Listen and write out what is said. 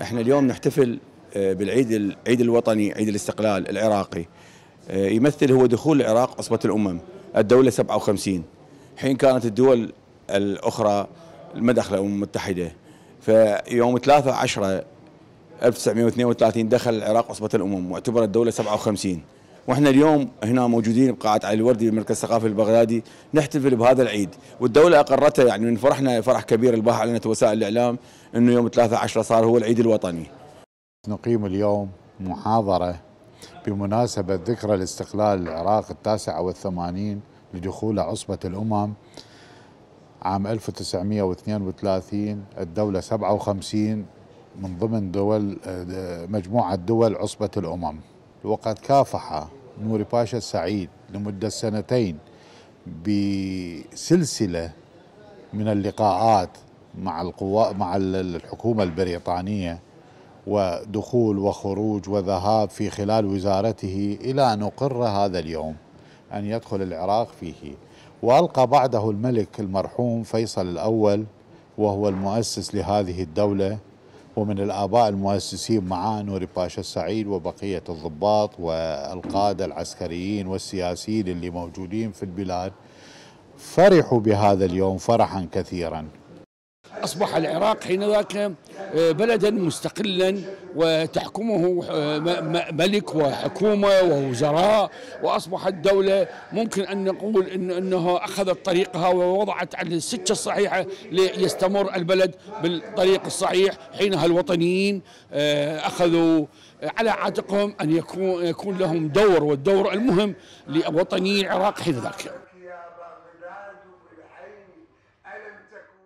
احنا اليوم نحتفل العيد الوطني، عيد الاستقلال العراقي. يمثل هو دخول العراق عصبة الأمم الدولة 57، حين كانت الدول الأخرى ما دخلت الأمم المتحدة. فيوم 3/10/1932 دخل العراق عصبة الأمم واعتبرت الدولة 57. واحنا اليوم هنا موجودين بقاعة علي الوردي بالمركز الثقافي البغدادي نحتفل بهذا العيد، والدولة أقرته. يعني من فرحنا فرح كبير البارحة أعلنت وسائل الإعلام أنه يوم 13/10 صار هو العيد الوطني. نقيم اليوم محاضرة بمناسبة ذكرى الاستقلال العراق 89 لدخول عصبة الأمم عام 1932 الدولة 57 من ضمن دول مجموعة دول عصبة الأمم. وقد كافح نوري باشا السعيد لمدة سنتين بسلسلة من اللقاءات مع الحكومة البريطانية، ودخول وخروج وذهاب في خلال وزارته إلى أن أقر هذا اليوم أن يدخل العراق فيه. وألقى بعده الملك المرحوم فيصل الأول، وهو المؤسس لهذه الدولة ومن الآباء المؤسسين معاه نوري باشا السعيد وبقية الضباط والقادة العسكريين والسياسيين اللي موجودين في البلاد، فرحوا بهذا اليوم فرحا كثيرا. أصبح العراق حينذاك بلدا مستقلا وتحكمه ملك وحكومة ووزراء، وأصبحت دولة ممكن أن نقول أنها أخذت طريقها ووضعت على السكة الصحيحة ليستمر البلد بالطريق الصحيح. حينها الوطنيين أخذوا على عاتقهم أن يكون لهم دور، والدور المهم لوطني العراق حينذاك.